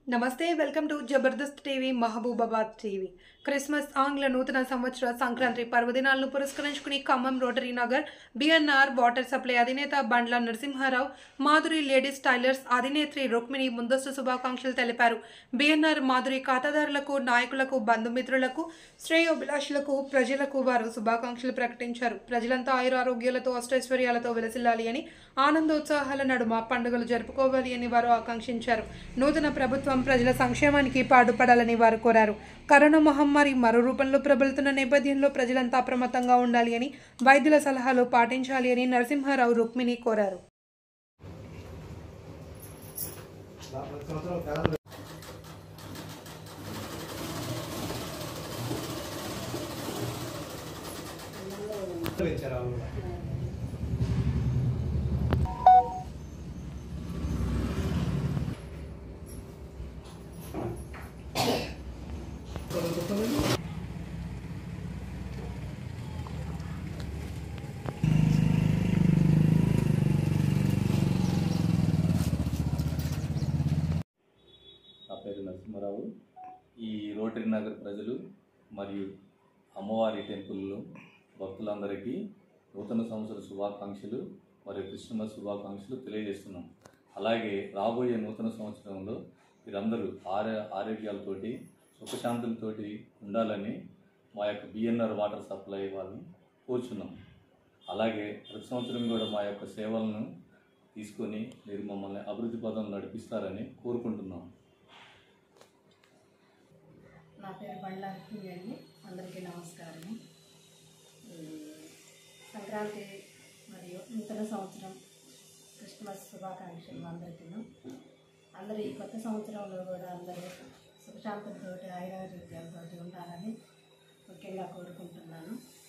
నమస్తే welcome to Jabardast TV Mahabubabad TV Christmas ఆంగ్ల నూతన సంవత్సర సంక్రాంతి పర్వదినాలను పురస్కరించుకుని Khammam Rotary Nagar BNR water supply అధినేత బండ్ల నరసింహారావు మాధురి లేడీస్ టైలర్స్ అధినేత్రి రుక్మిణి ముందస్తు శుభాకాంక్షలు తెలిపారు. బిఎన్ఆర్ మాధురి ఖాతాదారులకు నాయకులకు బంధుమిత్రులకు శ్రేయోభిలాషులకు ప్రజలకు వారు శుభాకాంక్షలు ప్రకటించారు. ప్రజలంతా ఆయురారోగ్యాలతో అష్టైశ్వర్యాలతో వెలసిల్లాలి అని ఆనందోత్సాహాల నడుమ పండుగలు జరుపుకోవాలి అని వారు ఆకాంక్షించారు. నూతన ప్రభుత్వం ప్రజల సంక్షేమానికి పాటుపడాలని వారు కోరారు. కరోనా మహమ్మారి మరో రూపంలో ప్రబలుతున్న నేపథ్యంలో ప్రజలంతా అప్రమత్తంగా ఉండాలి అని వైద్యుల సలహాలు పాటించాలి అని నరసింహారావు రుక్మిణి కోరారు. నా పేరు నరసింహారావు. ఈ రోటరీ నగర్ ప్రజలు మరియు అమ్మవారి టెంపుల్లో భక్తులందరికీ నూతన సంవత్సర శుభాకాంక్షలు మరియు క్రిస్మస్ శుభాకాంక్షలు తెలియజేస్తున్నాం. అలాగే రాబోయే నూతన సంవత్సరంలో మీరందరూ ఆరోగ్యాలతోటి సుఖశాంతులతోటి ఉండాలని మా యొక్క బిఎన్ఆర్ వాటర్ సప్లై వాళ్ళని కోరుచున్నాం. అలాగే ప్రతి సంవత్సరం కూడా మా యొక్క సేవలను తీసుకొని మీరు మమ్మల్ని అభివృద్ధి పదంలో నడిపిస్తారని కోరుకుంటున్నాం. నా పేరు బండ్ల రుక్మిణి అండి. అందరికీ నమస్కారం. సంక్రాంతి మరియు నూతన సంవత్సరం క్రిస్మస్ శుభాకాంక్షలు అందరికీ. అందరూ ఈ కొత్త సంవత్సరంలో కూడా అందరూ సుఖశాంతులతో ఆయురారోగ్యాలతో ఉండాలని ముఖ్యంగా కోరుకుంటున్నాను.